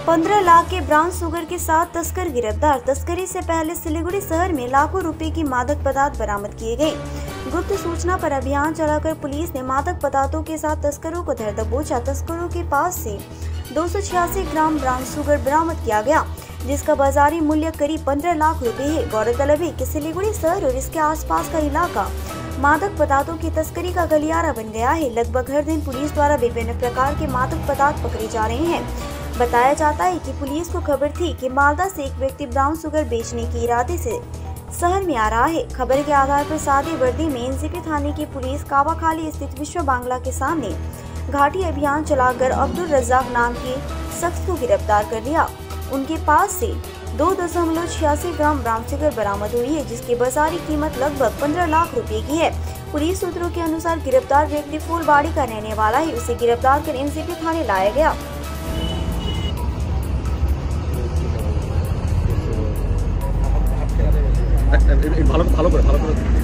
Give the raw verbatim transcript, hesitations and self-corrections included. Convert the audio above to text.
पंद्रह लाख के brown sugar के साथ तस्कर गिरफ्तार। तस्करी से पहले सिलीगुड़ी शहर में लाखों रुपए की मादक पदार्थ बरामद किए गए। गुप्त सूचना पर अभियान चलाकर पुलिस ने मादक पदार्थों के साथ तस्करों को धर दबोचा। तस्करों के पास से दो सौ छियासी ग्राम ब्राउन शुगर बरामद किया गया, जिसका बाजारी मूल्य करीब पंद्रह लाख रुपए है। गौरतलब है कि सिलीगुड़ी शहर और इसके आसपास का इलाका मादक पदार्थों की तस्करी का गलियारा बन गया है। लगभग हर दिन पुलिस द्वारा विभिन्न प्रकार के मादक पदार्थ पकड़े जा रहे हैं। बताया जाता है कि पुलिस को खबर थी कि मालदा से एक व्यक्ति ब्राउन शुगर बेचने के इरादे से शहर में आ रहा है। खबर के आधार पर सादे वर्दी में एनसीपी थाने की पुलिस कावाखाली स्थित विश्व बांग्ला के सामने घाटी अभियान चलाकर अब्दुल रज्जाक नाम के शख्स को गिरफ्तार कर लिया। उनके पास से दो दशमलव छियासी ग्राम ब्राउन शुगर बरामद हुई है, जिसकी बाजारी कीमत लगभग पंद्रह लाख रुपए की है। पुलिस सूत्रों के अनुसार गिरफ्तार व्यक्ति फूलबाड़ी का रहने वाला है। उसे गिरफ्तार कर एनसीपी थाने लाया गया। ভালো ভালো করে ভালো করে